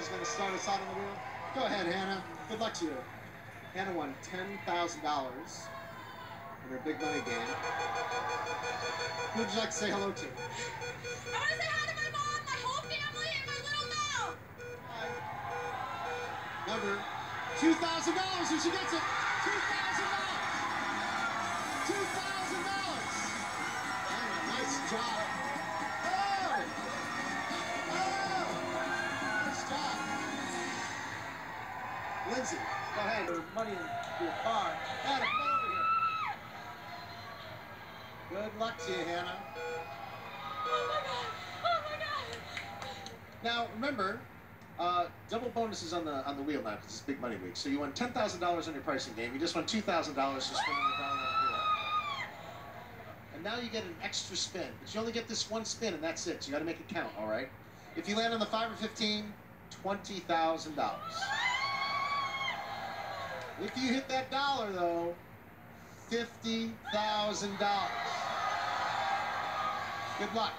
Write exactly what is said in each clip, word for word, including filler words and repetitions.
Hannah's going to start us out on the wheel. Go ahead, Hannah. Good luck to you. Hannah won ten thousand dollars in her big money game. Who would you like to say hello to? I want to say hi to my mom, my whole family, and my little mouth. Hi. Number two thousand dollars if she gets it. two thousand dollars. two thousand dollars. Nice job. Oh! Oh! Nice job. Lindsay, go ahead. Your money in your car. Hannah, come on over here. Good luck to you, Hannah. Oh my God! Oh my God! Now remember, uh, double bonuses on the on the wheel now because it's big money week. So you won ten thousand dollars on your pricing game. You just won two thousand dollars for spinning the dollar on the wheel. And now you get an extra spin, but you only get this one spin, and that's it. So you got to make it count. All right. If you land on the five or fifteen, twenty thousand dollars. If you hit that dollar though, fifty thousand dollars. Good luck.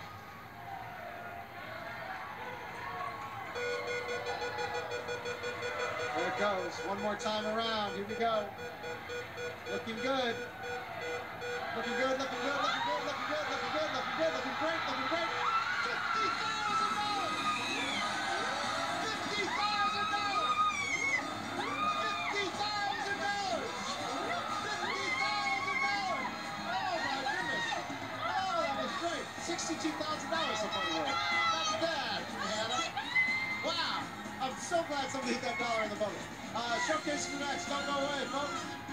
There it goes. One more time around. Here we go. Looking good. Looking good, looking good, looking good, looking good, looking good, looking good, looking great, looking great. fifty thousand dollars! fifty thousand dollars! fifty thousand dollars! fifty thousand dollars! Oh my goodness! Oh, that was great. sixty-two thousand dollars up on the road. Not bad, Hannah. Wow. I'm so glad somebody hit that dollar in the bonus. Uh, showcase for next. Don't go away, folks.